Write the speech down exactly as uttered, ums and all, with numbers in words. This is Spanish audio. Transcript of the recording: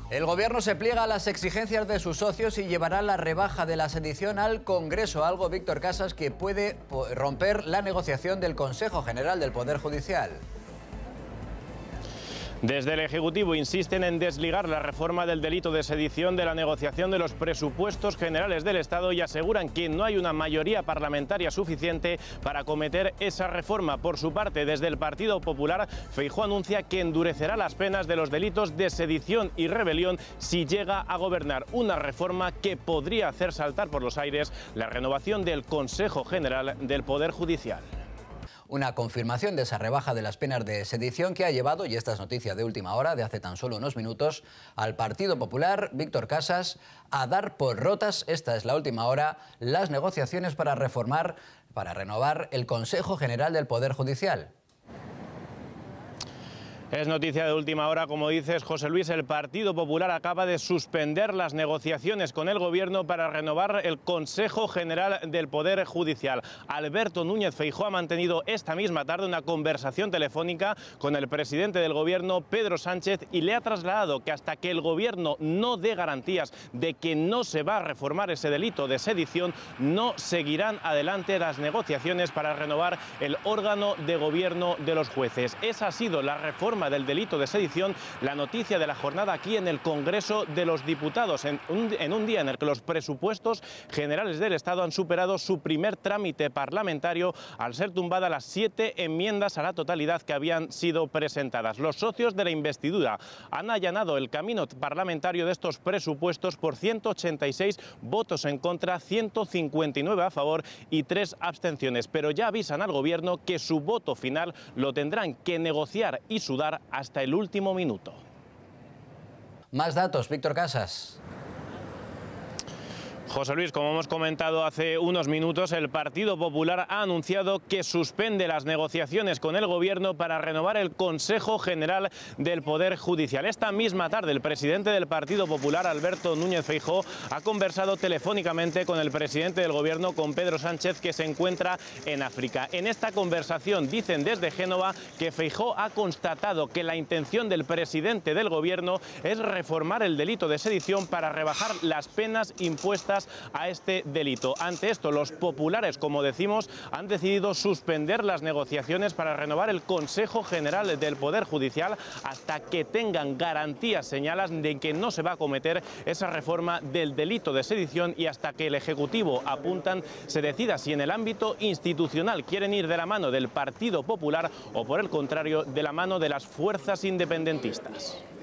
El Gobierno se pliega a las exigencias de sus socios y llevará la rebaja de la sedición al Congreso, algo, Víctor Casas, que puede romper la negociación del Consejo General del Poder Judicial. Desde el Ejecutivo insisten en desligar la reforma del delito de sedición de la negociación de los presupuestos generales del Estado y aseguran que no hay una mayoría parlamentaria suficiente para acometer esa reforma. Por su parte, desde el Partido Popular, Feijóo anuncia que endurecerá las penas de los delitos de sedición y rebelión si llega a gobernar, una reforma que podría hacer saltar por los aires la renovación del Consejo General del Poder Judicial. Una confirmación de esa rebaja de las penas de sedición que ha llevado, y esta es noticia de última hora, de hace tan solo unos minutos, al Partido Popular, Víctor Casas, a dar por rotas, esta es la última hora, las negociaciones para reformar, para renovar el Consejo General del Poder Judicial. Es noticia de última hora, como dices, José Luis. El Partido Popular acaba de suspender las negociaciones con el Gobierno para renovar el Consejo General del Poder Judicial. Alberto Núñez Feijóo ha mantenido esta misma tarde una conversación telefónica con el presidente del Gobierno, Pedro Sánchez, y le ha trasladado que hasta que el Gobierno no dé garantías de que no se va a reformar ese delito de sedición, no seguirán adelante las negociaciones para renovar el órgano de gobierno de los jueces. Esa ha sido la reforma del delito de sedición, la noticia de la jornada aquí en el Congreso de los Diputados, en un, en un día en el que los presupuestos generales del Estado han superado su primer trámite parlamentario al ser tumbadas las siete enmiendas a la totalidad que habían sido presentadas. Los socios de la investidura han allanado el camino parlamentario de estos presupuestos por ciento ochenta y seis votos en contra, ciento cincuenta y nueve a favor y tres abstenciones, pero ya avisan al Gobierno que su voto final lo tendrán que negociar y sudar hasta el último minuto. Más datos, Víctor Casas. José Luis, como hemos comentado hace unos minutos, el Partido Popular ha anunciado que suspende las negociaciones con el Gobierno para renovar el Consejo General del Poder Judicial. Esta misma tarde, el presidente del Partido Popular, Alberto Núñez Feijóo, ha conversado telefónicamente con el presidente del Gobierno, con Pedro Sánchez, que se encuentra en África. En esta conversación, dicen desde Génova que Feijóo ha constatado que la intención del presidente del Gobierno es reformar el delito de sedición para rebajar las penas impuestas a este delito. Ante esto, los populares, como decimos, han decidido suspender las negociaciones para renovar el Consejo General del Poder Judicial hasta que tengan garantías, señalan, de que no se va a cometer esa reforma del delito de sedición y hasta que el Ejecutivo, apuntan, se decida si en el ámbito institucional quieren ir de la mano del Partido Popular o, por el contrario, de la mano de las fuerzas independentistas.